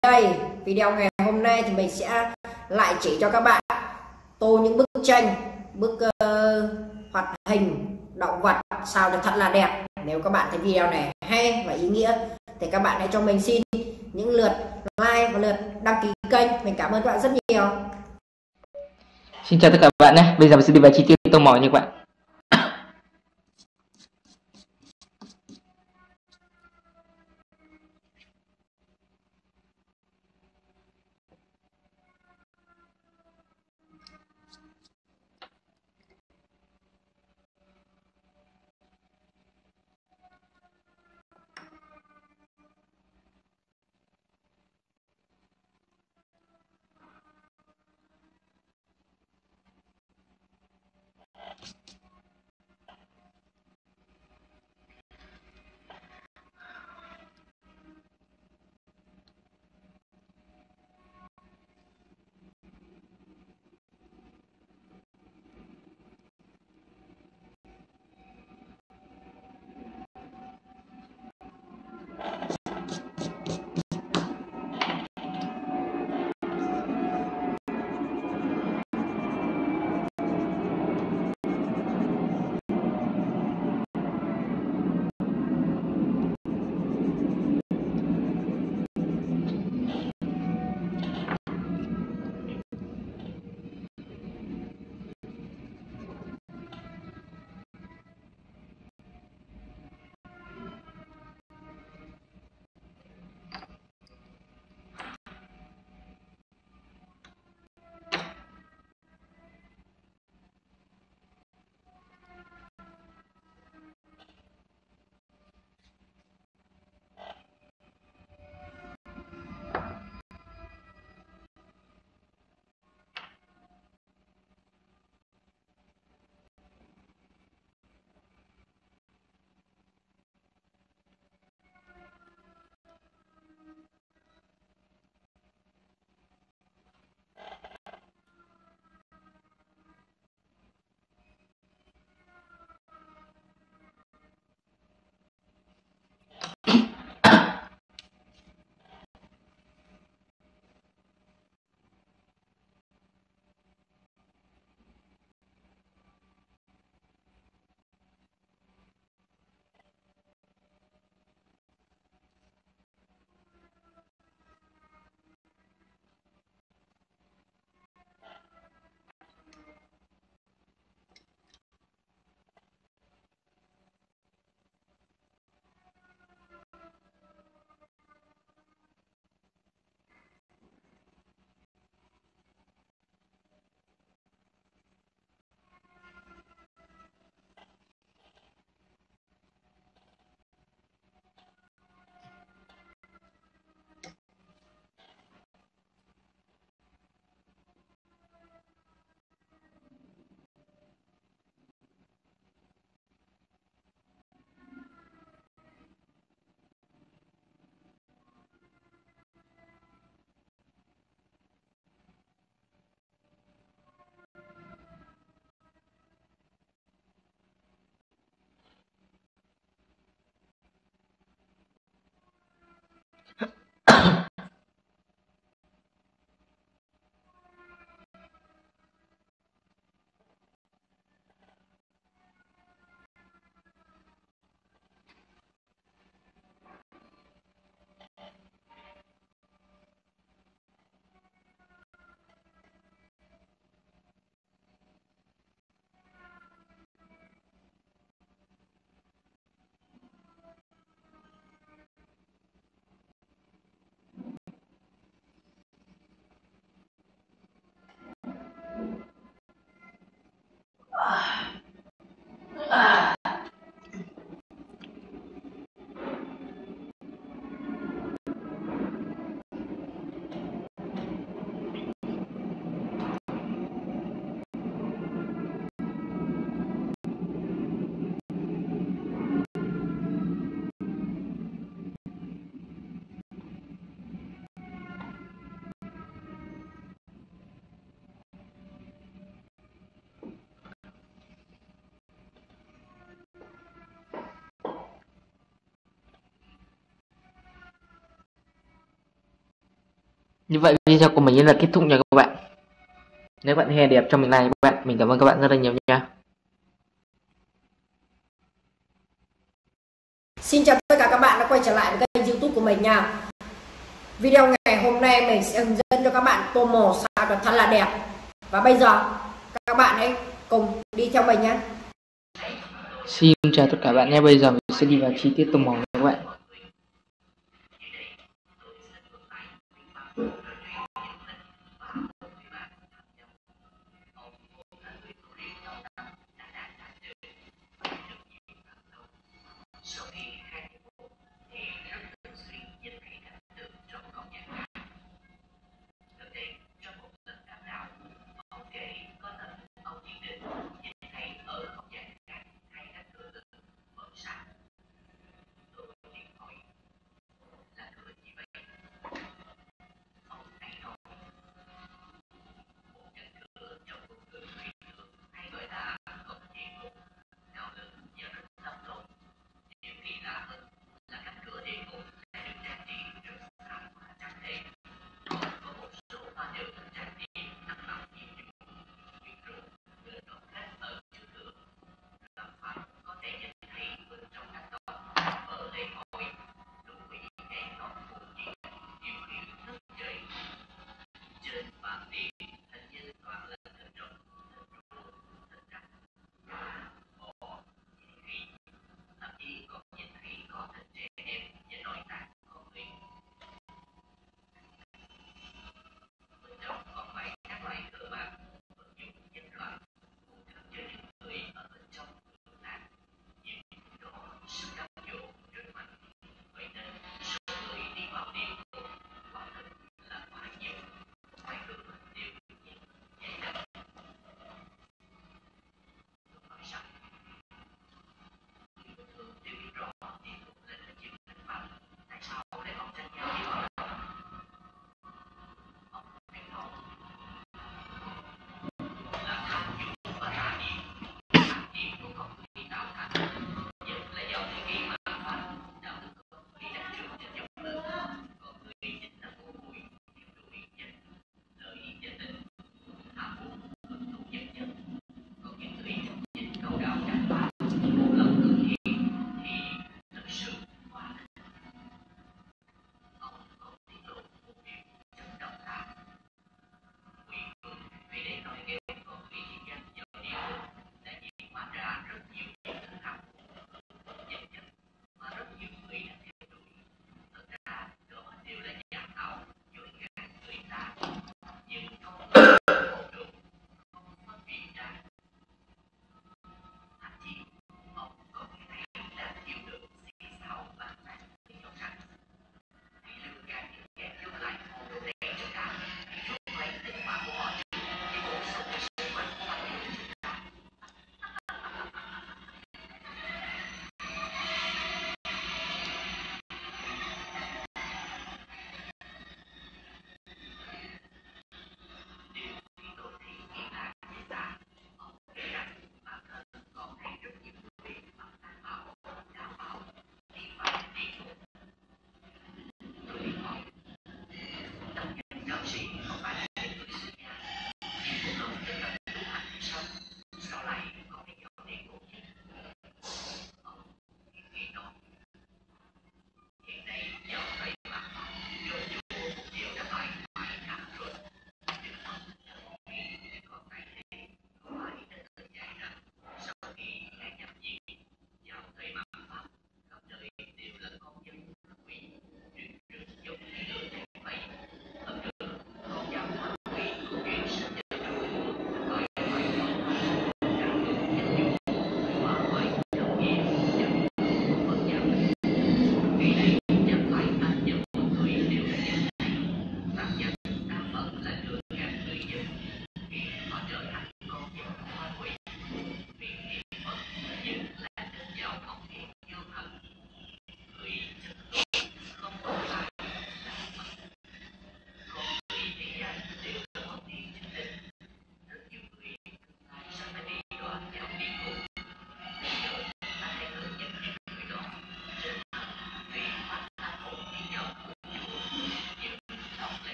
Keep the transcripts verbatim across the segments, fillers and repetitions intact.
đây, video ngày hôm nay thì mình sẽ lại chỉ cho các bạn tô những bức tranh, bức uh, hoạt hình động vật sao cho thật là đẹp. Nếu các bạn thấy video này hay và ý nghĩa thì các bạn hãy cho mình xin những lượt like và lượt đăng ký kênh. Mình cảm ơn các bạn rất nhiều. Xin chào tất cả các bạn nhé. Bây giờ mình sẽ đi vào chi tiết tô màu nha các bạn. Như vậy video của mình là kết thúc nha các bạn. Nếu bạn nghe đẹp cho mình like các bạn, mình cảm ơn các bạn rất là nhiều nha. Xin chào tất cả các bạn đã quay trở lại với kênh YouTube của mình nha. Video ngày hôm nay mình sẽ hướng dẫn cho các bạn tô màu sao cho thật là đẹp. Và bây giờ các bạn hãy cùng đi theo mình nhé. Xin chào tất cả các bạn nhé. Bây giờ mình sẽ đi vào chi tiết tô màu nha các bạn.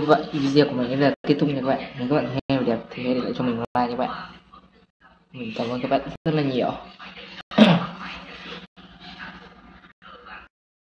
vậy video của mình đến là kết thúc nha các bạn. Nếu các bạn thấy đẹp thì hãy để lại cho mình like nha các bạn. Mình cảm ơn các bạn rất là nhiều.